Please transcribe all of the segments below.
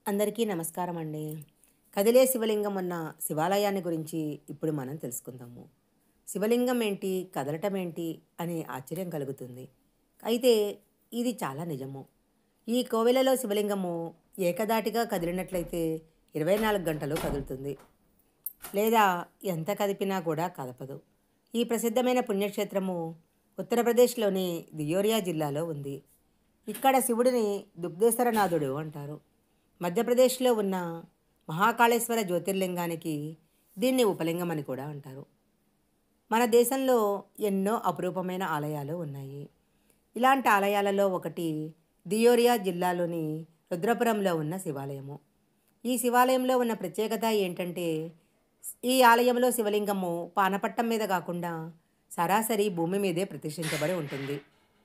అందరికీ నమస్కారం అండి. కదిలే శివలింగం ఉన్న శివాలయాన్ని గురించి ఇప్పుడు మనం తెలుసుకుందాము. శివలింగం ఏంటి, కదలటం ఏంటి అనే ఆశ్చర్యం కలుగుతుంది. అయితే ఇది చాలా నిజము. ఈ కోవెలలో శివలింగము ఏకధాటిగా కదిలినట్లయితే 24 గంటలు కదులుతుంది. లేదా ఎంత కదిపినా కూడా కదపదు. ఈ ప్రసిద్ధమైన పుణ్యక్షేత్రము ఉత్తరప్రదేశ్లోని దియోరియా జిల్లాలో ఉంది. ఇక్కడ శివుడిని దుగ్ధేశ్వరనాథుడు అంటారు. మధ్యప్రదేశ్లో ఉన్న మహాకాళేశ్వర జ్యోతిర్లింగానికి దీన్ని ఉపలింగం అని కూడా అంటారు. మన దేశంలో ఎన్నో అపురూపమైన ఆలయాలు ఉన్నాయి. ఇలాంటి ఆలయాలలో ఒకటి దియోరియా జిల్లాలోని రుద్రపురంలో ఉన్న శివాలయము. ఈ శివాలయంలో ఉన్న ప్రత్యేకత ఏంటంటే, ఈ ఆలయంలో శివలింగము పానపట్టం మీద కాకుండా సరాసరి భూమి మీదే ప్రతిష్ఠించబడి ఉంటుంది.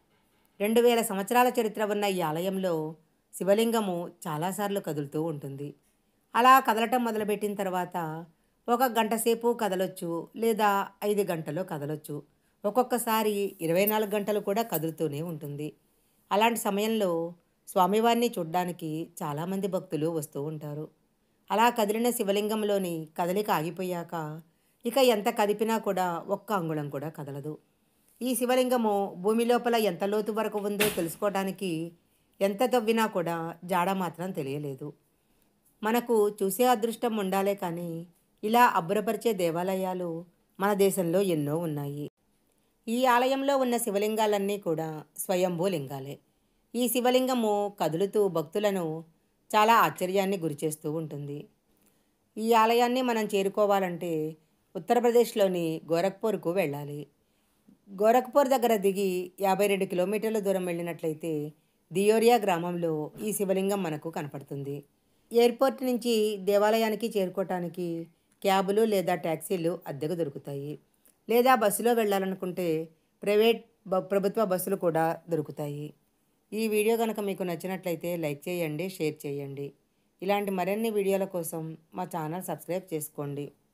2000 సంవత్సరాల చరిత్ర ఉన్న ఈ ఆలయంలో శివలింగము చాలాసార్లు కదులుతూ ఉంటుంది. అలా కదలటం మొదలుపెట్టిన తర్వాత 1 గంట సేపు కదలొచ్చు, లేదా 5 గంటలు కదలొచ్చు. ఒక్కొక్కసారి 24 గంటలు కూడా కదులుతూనే ఉంటుంది. అలాంటి సమయంలో స్వామివారిని చూడ్డానికి చాలామంది భక్తులు వస్తూ ఉంటారు. అలా కదిలిన శివలింగంలోని కదలిక ఆగిపోయాక ఇక ఎంత కదిపినా కూడా ఒక్క అంగుళం కూడా కదలదు. ఈ శివలింగము భూమి లోపల ఎంత లోతు వరకు ఉందో తెలుసుకోవడానికి ఎంత తవ్వినా కూడా జాడ మాత్రం తెలియలేదు. మనకు చూసే అదృష్టం ఉండాలే కానీ ఇలా అబ్బురపరిచే దేవాలయాలు మన దేశంలో ఎన్నో ఉన్నాయి. ఈ ఆలయంలో ఉన్న శివలింగాలన్నీ కూడా స్వయంభూ లింగాలే. ఈ శివలింగము కదులుతూ భక్తులను చాలా ఆశ్చర్యాన్ని గురిచేస్తూ ఉంటుంది. ఈ ఆలయాన్ని మనం చేరుకోవాలంటే ఉత్తరప్రదేశ్లోని గోరఖ్పూర్కు వెళ్ళాలి. గోరఖ్పూర్ దగ్గర దిగి 52 కిలోమీటర్ల దూరం వెళ్ళినట్లయితే దియోరియా గ్రామంలో ఈ శివలింగం మనకు కనపడుతుంది. ఎయిర్పోర్ట్ నుంచి దేవాలయానికి చేరుకోవటానికి క్యాబులు లేదా ట్యాక్సీలు అద్దెకు దొరుకుతాయి. లేదా బస్సులో వెళ్ళాలనుకుంటే ప్రభుత్వ బస్సులు కూడా దొరుకుతాయి. ఈ వీడియో కనుక మీకు నచ్చినట్లయితే లైక్ చేయండి, షేర్ చేయండి. ఇలాంటి మరిన్ని వీడియోల కోసం మా ఛానల్ సబ్స్క్రైబ్ చేసుకోండి.